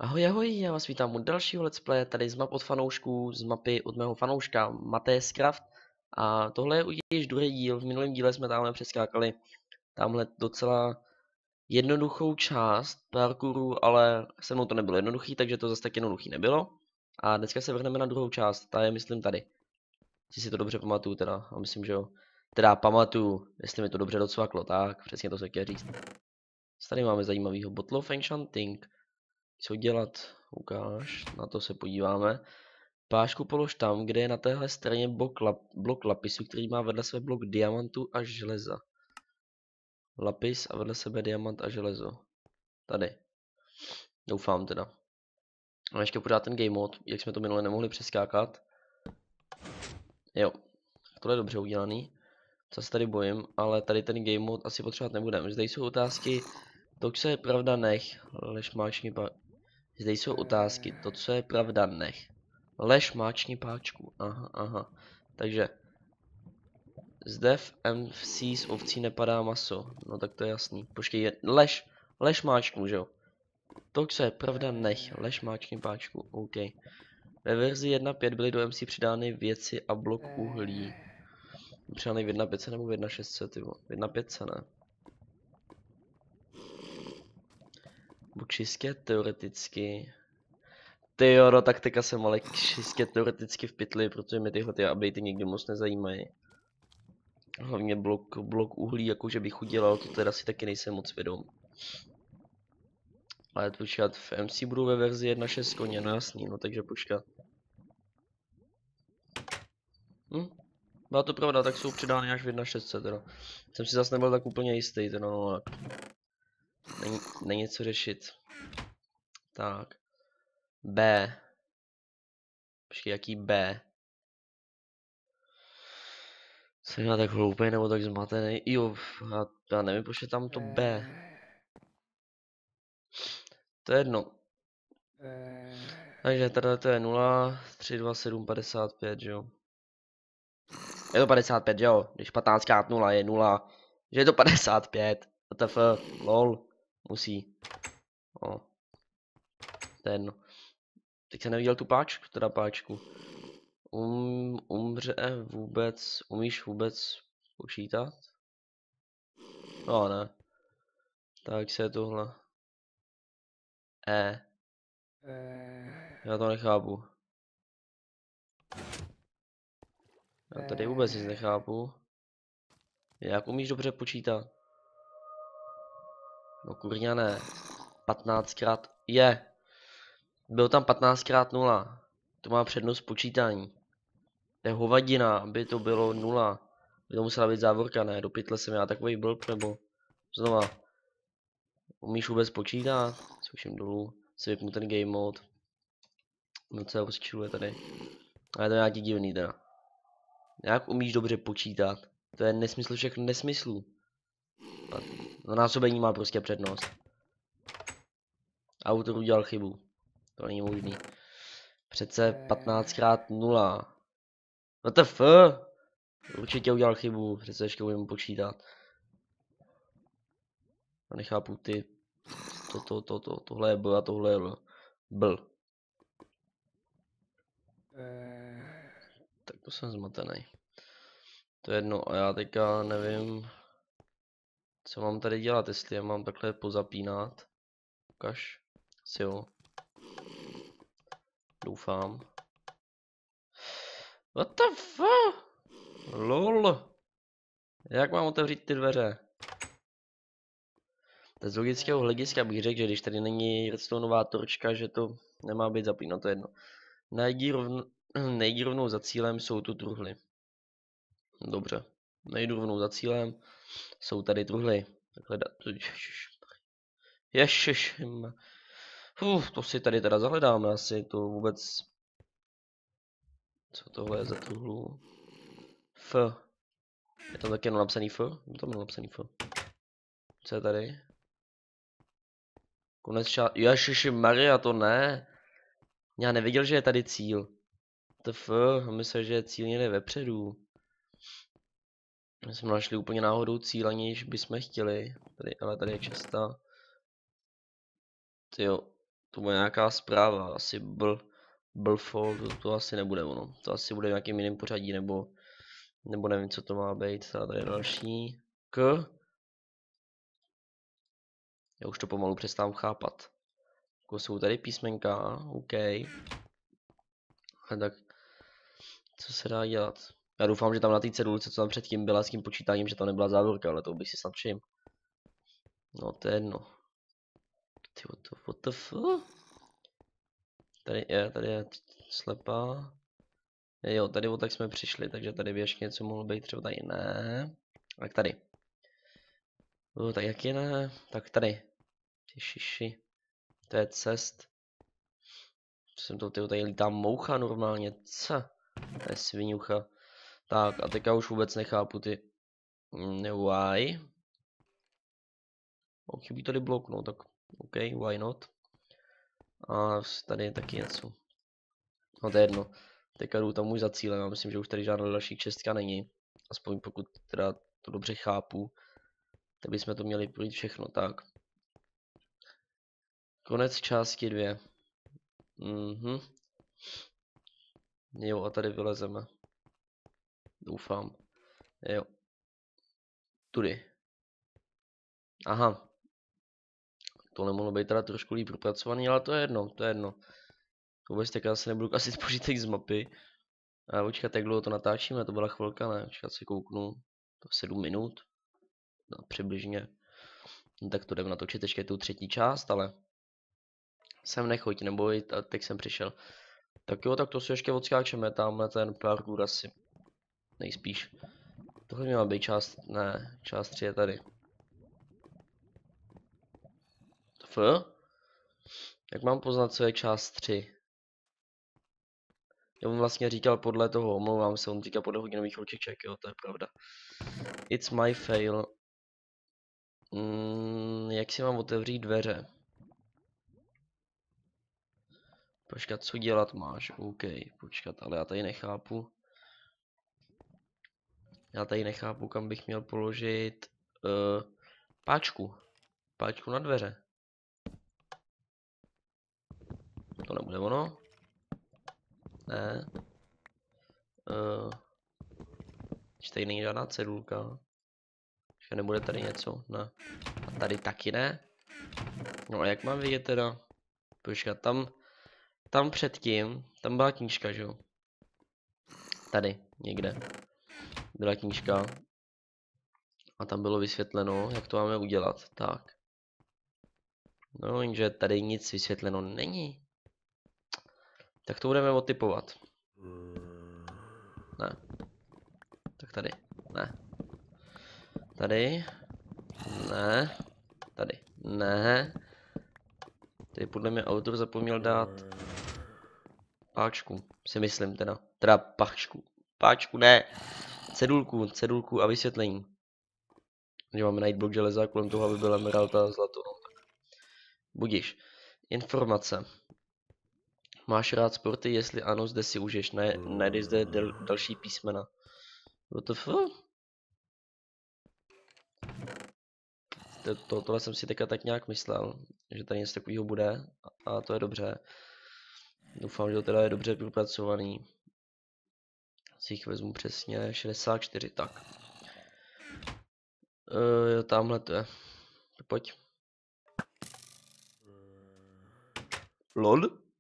Ahoj, ahoj, já vás vítám u dalšího let's play tady z map od fanoušků, z mapy od mého fanouška Matescraft. A tohle je již druhý díl, v minulém díle jsme tamhle přeskákali tamhle docela jednoduchou část parkouru, ale se mnou to nebylo jednoduchý, takže to zase tak jednoduchý nebylo. A dneska se vrhneme na druhou část, ta je myslím tady. Jestli si to dobře pamatuju teda, a myslím, že jo. Teda pamatuju, jestli mi to dobře docvaklo, tak přesně to se chtěl říct. Tady máme zajímavýho Bottle of Enchanting. Co dělat? Ukáž, na to se podíváme. Pášku polož tam, kde je na téhle straně blok lapisu, který má vedle sebe blok diamantu a železa. Lapis a vedle sebe diamant a železo. Tady. Doufám teda. A ještě pořád ten game mode, jak jsme to minule nemohli přeskákat. Jo, tohle je dobře udělaný. Co se tady bojím, ale tady ten game mode asi potřebovat nebudeme. Zde jsou otázky, to, co je pravda, nech. Lež máčni Zde jsou otázky, to, co je pravda, nech. Lež máčni páčku. Aha, aha. Takže zde v MC z ovcí nepadá maso. No tak to je jasný. Počkej, lež máčku, že jo? To, co je pravda, nech. Lež máčni páčku. OK. Ve verzi 1.5 byly do MC přidány věci a blok uhlí. Přidány v 1.5 nebo v 1.6, tyvo. V 1.5 ne. Čistě teoreticky. Tyjo, no tak teďka jsem ale čistě teoreticky v pytli, protože mi tyhle ty updaty nikdy moc nezajímají. Hlavně blok uhlí, jakože bych udělal, to teda si taky nejsem moc vědom. Ale počkat, v MC budou ve verzi 1.6 koně, no jasný, no takže počkat. Byla to pravda, tak jsou přidány až v 1.6 teda. Jsem si zase nebyl tak úplně jistý, teda no tak. Není co řešit. Tak. B. Počkej, jaký B? Jsem já tak hloupej nebo tak zmatený? Jo, já nevím, proč je tam to B. To je jedno. Takže tady to je 0, 3, 2, 7, 55, že jo? Je to 55, že jo? Když 15 krát 0 je 0, že je to 55. WTF, lol, musí. O. To je jedno. Teď jsem neviděl tu páčku, teda páčku. Umíš vůbec počítat? No ne. Tak se je tohle. Já to nechápu. Já tady vůbec nic nechápu. Jak umíš dobře počítat? No kurňa ne. 15krát je. Byl tam 15krát 0. To má přednost počítání. To je hovadina, aby to bylo 0. By to musela být závorka, ne? Do pytle jsem já takový blb, nebo znova. Umíš vůbec počítat? Zkouším dolů. Si vypnu ten game mode. No co rozčiluje tady. Ale to je nějaký divný teda. Jak umíš dobře počítat? To je nesmysl všech nesmyslů. No násobení má prostě přednost. Autor udělal chybu. To není možný. Přece 15krát 0. WTF? Určitě udělal chybu, přece ještě umím počítat. A nechápu ty. Tohle je B a tohle je bl. Tak to jsem zmatený. To je jedno a já teďka nevím, co mám tady dělat, jestli je mám takhle pozapínat. Ukaž. Asi jo. Doufám. What the fuck? LOL. Jak mám otevřít ty dveře? Z logického hlediska bych řekl, že když tady není redstoneová torčka, že to nemá být zapíno, to je jedno. Nejdi rovnou za cílem, jsou tu truhly. Dobře. Nejdu rovnou za cílem, jsou tady truhly. Takhle Ježiš. To si tady teda zahledáme asi, to vůbec... Co tohle je za truhlu? F. Je tam taky jenom napsaný F? Je tam napsaný F. Co je tady? Konec Ježiši Maria, to ne. Já nevěděl, že je tady cíl. TF, myslím, že je cíl někde vepředu. My jsme našli úplně náhodou cíl, aniž bychom chtěli. Tady, ale tady je česta. Tyjo. To bude nějaká zpráva, asi blfo, to asi nebude ono. To asi bude v nějakým jiném pořadí, nebo nevím, co to má být. Tady je další. Já už to pomalu přestávám chápat. Jako jsou tady písmenka, OK. A tak, co se dá dělat? Já doufám, že tam na té cedulce, co tam předtím byla s tím počítáním, že tam nebyla závorka, ale to bych si snad všiml. No, to je jedno. Ty, what the fuck? Tady je slepá. Jo, tady o tak jsme přišli, takže tady by ještě něco mohlo být, třeba tady ne. Tak tady. Tak jak je ne? Tak tady. Ty šiši. To je cest. Jsem to, tady lítá moucha normálně, co? To je sviňucha. Tak a teďka už vůbec nechápu ty... Why? Chybí tady blok, no tak OK, why not? A tady je taky něco. No to je jedno. Teďka jdu tam už za cílem, já myslím, že už tady žádná další čestka není. Aspoň pokud teda to dobře chápu. Tak bychom to měli projít všechno, tak. Konec části 2. Jo, a tady vylezeme. Doufám. Jo. Tudy. Aha. Tohle mohlo být teda trošku líp propracovaný, ale to je jedno, to je jedno. Vůbec tak já se nebudu kasit požitek z mapy. A počkat, jak dlouho to natáčíme, to byla chvilka, ne? Počkat, se kouknu. To 7 minut. No, přibližně. No, tak to jdeme natočit ještě tu třetí část, ale sem nechoď, neboj, a teď jsem přišel. Tak jo, tak to si ještě odskáčeme, tamhle ten parkour asi. Nejspíš. Tohle měla být část, ne, část 3 je tady. Jak mám poznat, co je část 3? Já mu vlastně říkal podle toho, omlouvám se, on říkal podle hodinových očiček, jo, to je pravda. It's my fail. Jak si mám otevřít dveře? Počkat, co dělat máš? OK, počkat, ale já tady nechápu. Já tady nechápu, kam bych měl položit páčku. Páčku na dveře. To nebude ono? Ne. Tady není žádná cedulka. Že nebude tady něco? Ne. A tady taky ne? No a jak mám vidět teda? Počkat, tam předtím, tam byla knížka, že jo? Tady, někde. Byla knížka. A tam bylo vysvětleno, jak to máme udělat. Tak. No, jenže tady nic vysvětleno není. Tak to budeme otypovat. Ne. Tak tady. Ne. Tady. Ne. Tady. Ne. Tady podle mě autor zapomněl dát páčku. Si myslím teda. Teda páčku. Páčku, ne. Cedulku a vysvětlení. Že máme najít blok železa kolem toho, aby byl emerald a zlato. No. Budiš. Informace. Máš rád sporty? Jestli ano, zde si užiješ. Ne, najdi zde další písmena. WTF? Tohle jsem si teďka tak nějak myslel, že tady něco takového bude a to je dobře. Doufám, že to teda je dobře propracovaný. Si jich vezmu přesně 64, tak. Jo, tamhle to je. Pojď. LOL?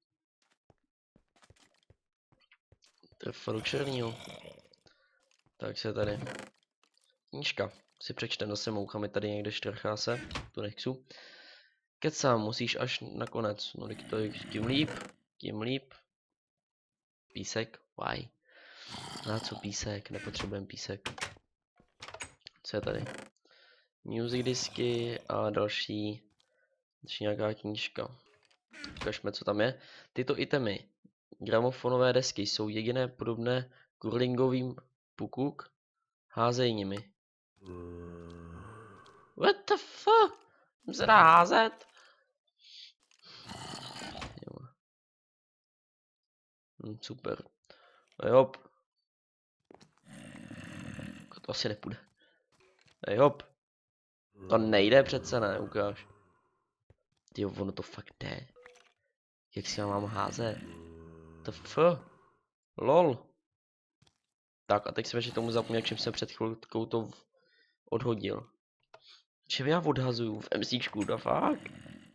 Trefil černýho. Tak se tady. Knížka. Si přečtem zase mouchami tady někde štrchá se. Tu nechci. Kecám, musíš až nakonec. No to je tím líp. Tím líp. Písek? Why? Na co písek? Nepotřebujeme písek. Co je tady? Music disky a další nějaká knížka. Ukažme, co tam je. Tyto itemy, gramofonové desky, jsou jediné podobné curlingovým pukuk. Házej nimi. What the fuck? Se dá házet? Super. Hop. To asi nepůjde. Hop. To nejde přece, ne, ukáž. Tyjo, ono to fakt jde. Jak si já mám házet? To f. Lol. Tak a teď jsem ještě tomu zapomněl, čím jsem před chvilkou to odhodil. Čím já odhazuju v MCčku, da fakt?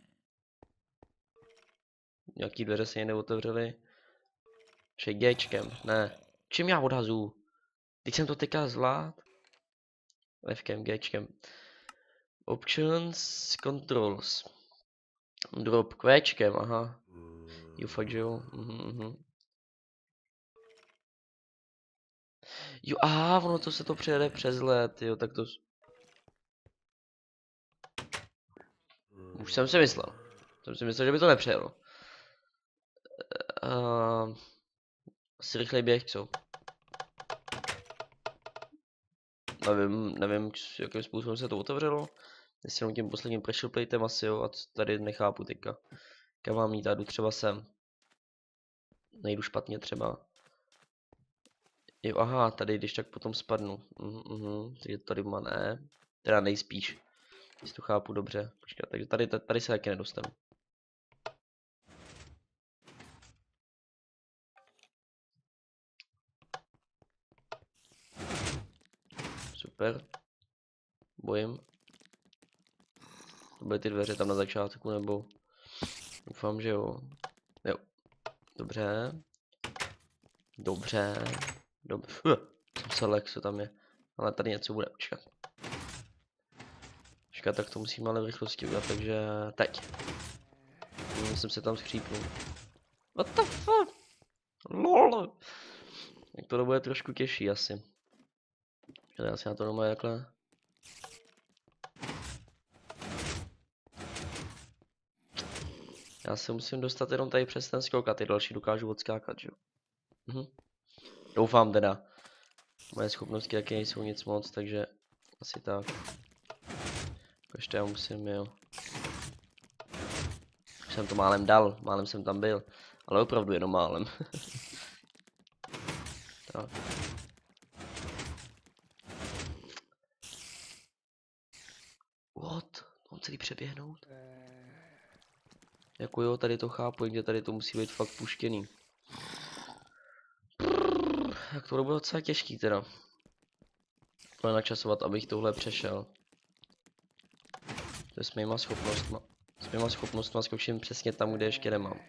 Nějaký dveře se jen neotevřely. Či Gčkem, ne. Čím já odhazuju? Teď jsem to teďka zvlád. Fkem, Gčkem. Options, controls. Drop Qčkem, aha. Jo, fakt, že jo. Jo, aha, ono to se to přejede přes let, jo, tak to... Už jsem si myslel. Jsem si myslel, že by to nepřejelo. Asi rychlej běh, co? Nevím, jakým způsobem se to otevřelo. Jestli jenom tím posledním pressure platem asi jo, a tady nechápu teďka. Kam mám jít, já jdu třeba sem. Nejdu špatně třeba. Jo, aha, tady když tak potom spadnu. Takže tady má ne. Teda nejspíš. Jestli to chápu dobře. Počkat, takže tady se taky nedostanu. Super. Bojím. To byly ty dveře tam na začátku, nebo... Doufám, že jo. Jo. Dobře. Dobře. Jsem se lek, co tam je. Ale tady něco bude, počkat. Počkat, tak to musím ale v rychlosti udělat, takže... Teď. Jsem se tam skřípnul. What the fuck? LOL. Tak to bude trošku těžší asi. Já si na to doma takhle. Já se musím dostat jenom tady přes ten skok a ty další dokážu odskákat, že jo. Doufám teda. Moje schopnosti taky nejsou nic moc, takže asi tak. Ještě já musím, jo. Už jsem to málem dal, málem jsem tam byl. Ale opravdu jenom málem. Tak. What? Mám celý přeběhnout? Jako jo, tady to chápu, kde tady to musí být fakt puštěný. Jak to bude docela těžký teda. Ale načasovat, abych tohle přešel. To je s mýma schopnostma. S mýma schopnostma skočím přesně tam, kde ještě nemám.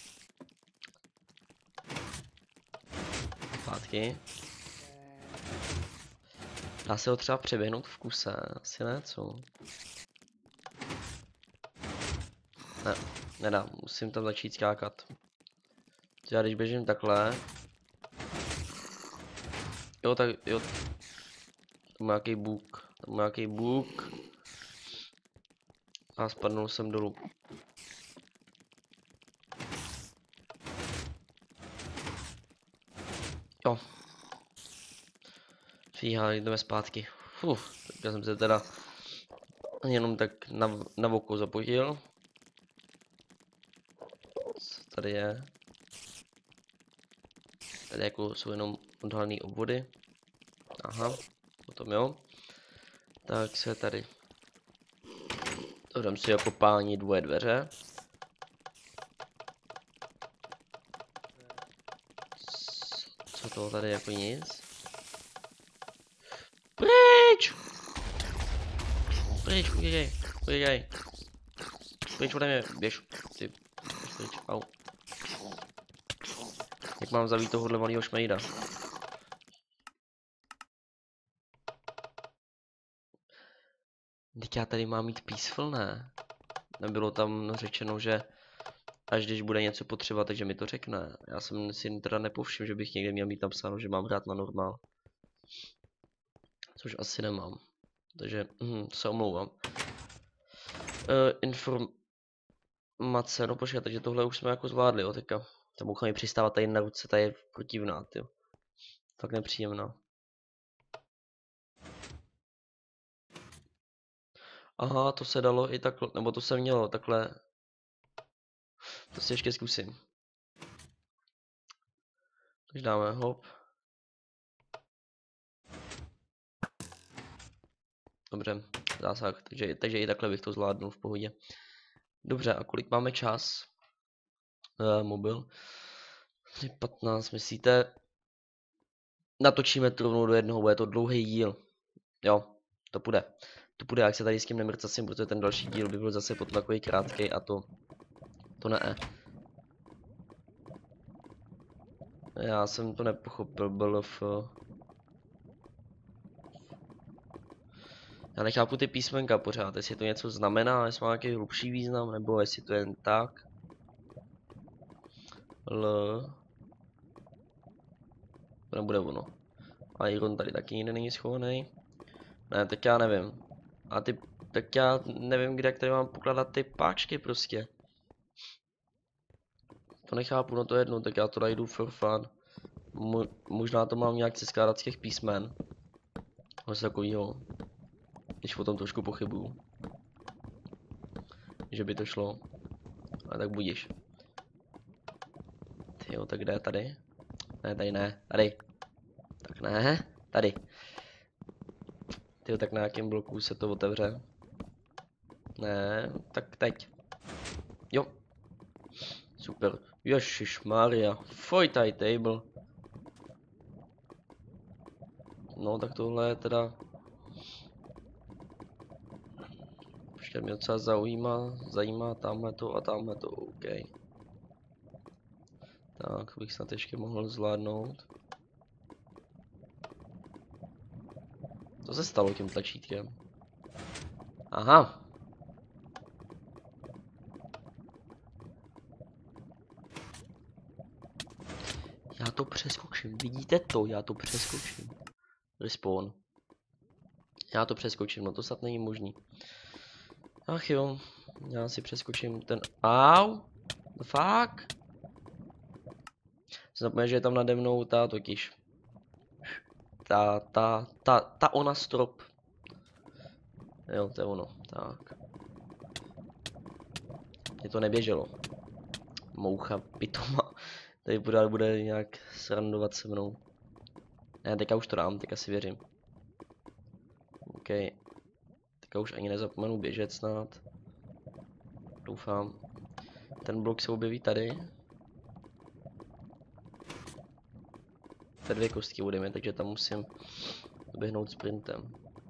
Zpátky. Dá se ho třeba přeběhnout v kuse, asi ne, co? Ne, nedá, musím tam začít skákat. Já když běžím takhle... Jo, tak jo. Tam nějaký bůk, tam nějaký bůk. A spadnul jsem dolů. Jo. Fíha, jdeme zpátky. Já jsem se teda jenom tak na oko zapojil. Co tady je? Tady jako jsou jenom odhalené obvody. Aha, potom jo. Tak se tady. Dám si jako pání dvoje dveře. Co to tady jako nic? Pryč! Pryč, udělej, udělej. Pryč ode mě, běž. Ty, pryč, au. Jak mám zavít tohohle malýho šmejda? Teď já tady mám mít peaceful, ne? Nebylo tam řečeno, že až když bude něco potřeba, takže mi to řekne. Já jsem si teda nepovšiml, že bych někde měl mít napsáno, že mám hrát na normál. Což asi nemám. Takže se omlouvám. Informace, no počkej, takže tohle už jsme jako zvládli, jo, teďka. Ta mucha mi přistávat tady na ruce, ta je protivná, ty. Fakt nepříjemná. Aha, to se dalo i takhle, nebo to se mělo takhle. To si ještě zkusím. Takže dáme hop. Dobře, zásah, takže i takhle bych to zvládnul v pohodě. Dobře, a kolik máme čas? Mobil. 3:15, myslíte? Natočíme to rovnou do jednoho, bude to dlouhý díl. Jo, to půjde. To půjde, jak se tady s tím nemrcasím, protože ten další díl by byl zase potom takový krátký a to ne. Já jsem to nepochopil, BLF. Já nechápu ty písmenka pořád, jestli to něco znamená, jestli má nějaký hlubší význam, nebo jestli to je jen tak. L. To nebude ono. Iron tady taky nikde není schovaný. Ne, tak já nevím. A ty, tak já nevím, kde tady mám pokládat ty páčky prostě. To nechápu, no to je jedno, tak já to najdu for fun. Možná to mám nějak se skládat z těch písmen. Něco takovýho. Když o tom trošku pochybuju. Že by to šlo. Ale tak budíš. Tyjo, tak kde je tady? Ne, tady ne, tady. Tak ne, tady. Tyjo, tak na jakém bloku se to otevře? Ne, tak teď. Jo. Super. Ježišmarja. Fojtaj table. No, tak tohle je teda... Počkej, mě docela zajímá tamhle to a tamhle to, OK. Tak, bych snad ještě mohl zvládnout. Co se stalo tím tlačítkem? Aha. Já to přeskočím, vidíte to? Já to přeskočím. Respawn. Já to přeskočím, no to snad není možný. Ach jo, já si přeskočím ten... Au! The fuck? Zapomněl, že je tam nade mnou ta totiž. Ta ona strop. Jo, to je ono, tak. Mně to neběželo. Moucha pitoma. Tady bude nějak srandovat se mnou. Ne, teďka už to dám, teďka si věřím. OK. Teďka už ani nezapomenu běžet snad. Doufám. Ten blok se objeví tady. Te 2 kostky budeme, takže tam musím doběhnout sprintem.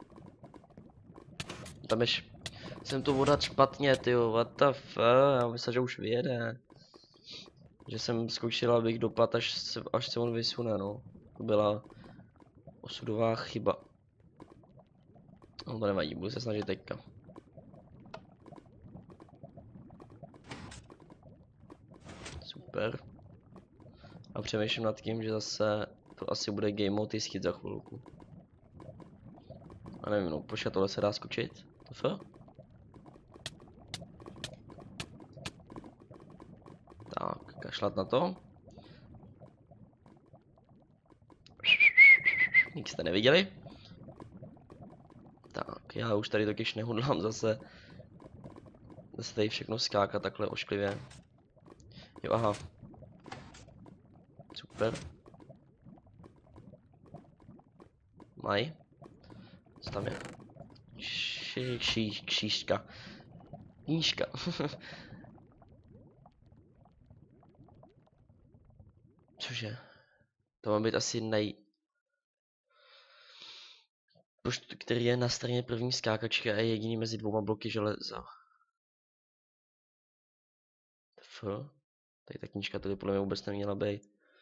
Tam jsem to vodat špatně, tyjo, what the fuck, já myslím, že už vyjede. Že jsem skočil, abych dopadl, až se on vysune, no. To byla osudová chyba. No to nevadí, budu se snažit teďka. Super. A přemýšlím nad tím, že zase to asi bude game mode chyt za chvilku. A nevím, no, počkat, tohle se dá skočit? To f? Tak, kašlat na to. Nic jste neviděli? Tak, já už tady totiž nehodlám zase tady všechno skákat takhle ošklivě. Jo, aha. Super. Maj. Co tam je? Křížka. Knížka. Cože? To má být asi který je na straně první skákačky a je jediný mezi 2 bloky železa. F? Tady ta knížka tady podle mě vůbec neměla být.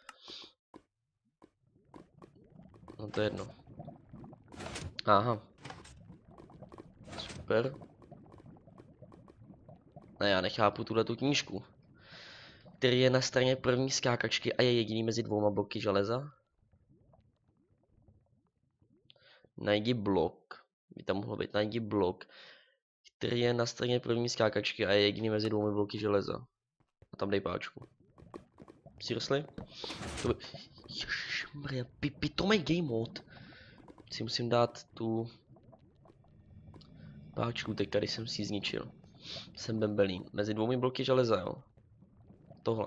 No to je jedno. Aha. Super. A já nechápu tuhletu knížku. Který je na straně první skákačky a je jediný mezi 2 bloky železa. Najdi blok. By tam mohlo být najdi blok. Který je na straně první skákačky a je jediný mezi 2 bloky železa. A tam dej páčku. Seriously? To by... Ježišmarja, pitomej game mode. Si musím dát tu páčku teďka, když jsem si ji zničil. Jsem bembelín. Mezi 2 bloky železa, jo. Tohle.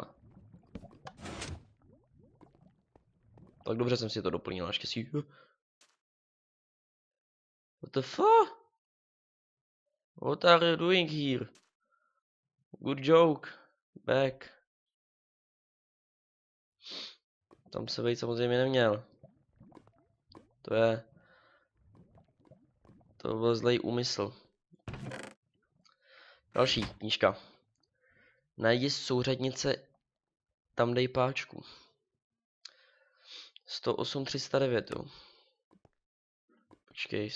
Tak dobře jsem si to doplnil, naštěstí. What the fuck? What are you doing here? Good joke. Back. Tam se vejít samozřejmě neměl. To byl zlej úmysl. Další knížka. Najdi souřadnice, tam dej páčku. 108 309, jo. Počkej,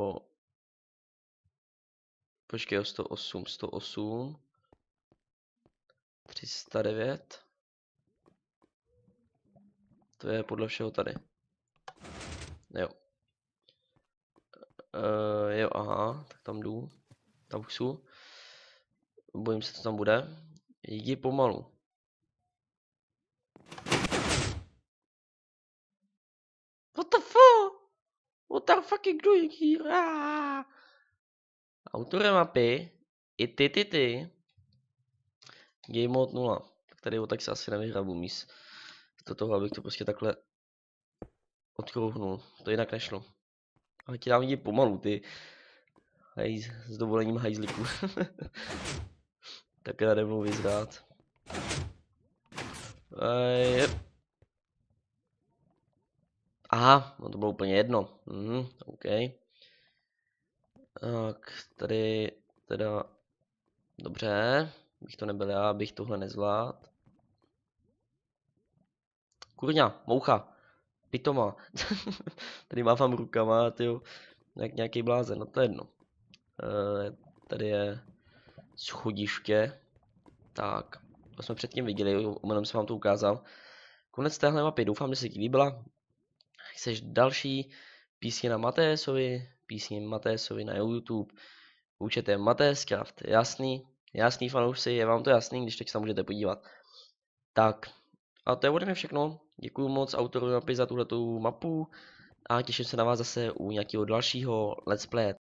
108 309. To je podle všeho tady. Jo. Jo, aha, tak tam jdu. Tam už jsou. Bojím se, co tam bude. Jdi pomalu. What the fuck? What are fucking doing here? Autorem mapy i ty. Game mode 0. Tak tady tak se asi nevyhrabu míst. Do toho, abych to prostě takhle odkrouhnul. To jinak nešlo. Ale ti dám jdi pomalu, ty. S dovolením hajzliku. Tak nade mnou vyzrát. Aha, no to bylo úplně jedno. OK. Tak, tady teda... Dobře, bych to nebyl já, bych tohle nezvládl. Kurňa, moucha, pitoma. Tady mávám rukama, tyjo, jak nějaký blázen, no to je jedno. Tady je schodiště. Tak, to jsme předtím viděli, omylem jsem vám to ukázal. Konec téhle mapy, doufám, že se ti líbila. Chceš další písně na Matésovi na YouTube. Učete Matéscraft, jasný fanoušci, je vám to jasný, když tak se můžete podívat. Tak, a to je ode mě všechno. Děkuji moc autorovi mapy za tuhletu mapu a těším se na vás zase u nějakého dalšího let's play.